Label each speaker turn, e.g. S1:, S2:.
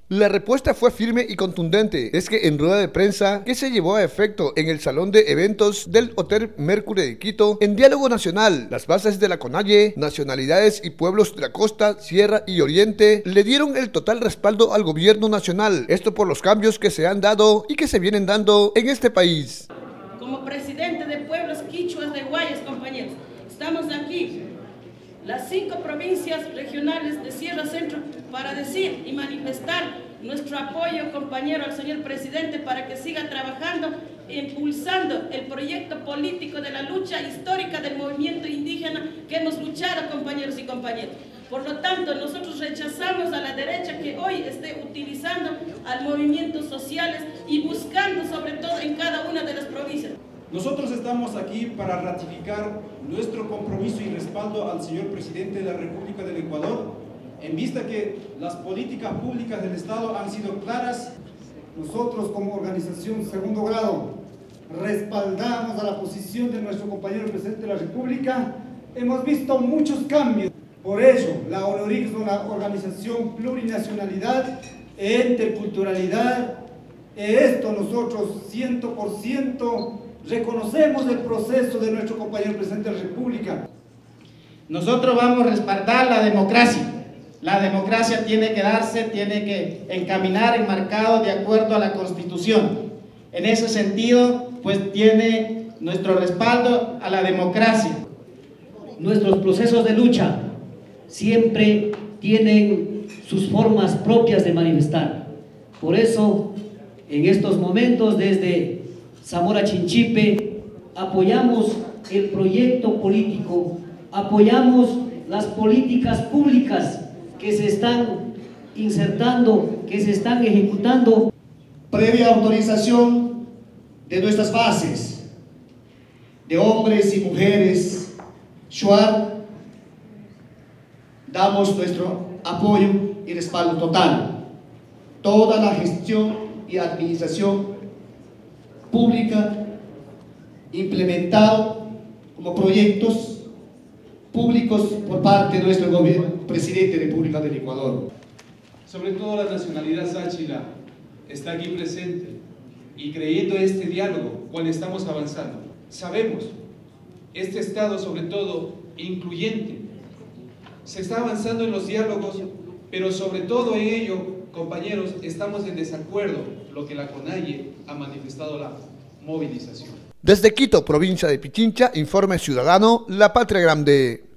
S1: La respuesta fue firme y contundente. Es que en rueda de prensa que se llevó a efecto en el salón de eventos del Hotel Mercury de Quito, en diálogo nacional, las bases de la CONAIE, nacionalidades y pueblos de la costa, sierra y oriente le dieron el total respaldo al gobierno nacional. Esto por los cambios que se han dado y que se vienen dando en este país.
S2: Como presidente de pueblos quichuas de Guayas, compañeros, estamos aquí, las 5 provincias regionales de Sierra Centro, para decir y manifestar nuestro apoyo, compañero, al señor presidente para que siga trabajando, impulsando el proyecto político de la lucha histórica del movimiento indígena que hemos luchado, compañeros y compañeras. Por lo tanto, nosotros rechazamos a la derecha que hoy esté utilizando al movimientos sociales y buscando sobre todo en cada una de las provincias.
S3: Nosotros estamos aquí para ratificar nuestro compromiso y respaldo al señor presidente de la República del Ecuador, en vista que las políticas públicas del Estado han sido claras.
S4: Nosotros como organización segundo grado respaldamos a la posición de nuestro compañero presidente de la República. Hemos visto muchos cambios. Por ello, la ONURIC es una organización plurinacionalidad, interculturalidad. Esto nosotros 100% reconocemos el proceso de nuestro compañero presidente de la República.
S5: Nosotros vamos a respaldar la democracia. La democracia tiene que darse, tiene que encaminar enmarcado de acuerdo a la Constitución. En ese sentido, pues tiene nuestro respaldo a la democracia.
S6: Nuestros procesos de lucha siempre tienen sus formas propias de manifestar. Por eso, en estos momentos, desde Zamora Chinchipe, apoyamos el proyecto político, apoyamos las políticas públicas que se están insertando, que se están ejecutando.
S7: Previa autorización de nuestras bases, de hombres y mujeres, Shuar, damos nuestro apoyo y respaldo total. Toda la gestión y administración pública implementado como proyectos públicos por parte de nuestro gobierno, presidente de la República del Ecuador.
S8: Sobre todo la nacionalidad sáchila está aquí presente y creyendo este diálogo cual estamos avanzando. Sabemos, este Estado sobre todo incluyente, se está avanzando en los diálogos, pero sobre todo en ello, compañeros, estamos en desacuerdo lo que la CONAIE ha manifestado la movilización.
S1: Desde Quito, provincia de Pichincha, informe ciudadano, La Patria Grande.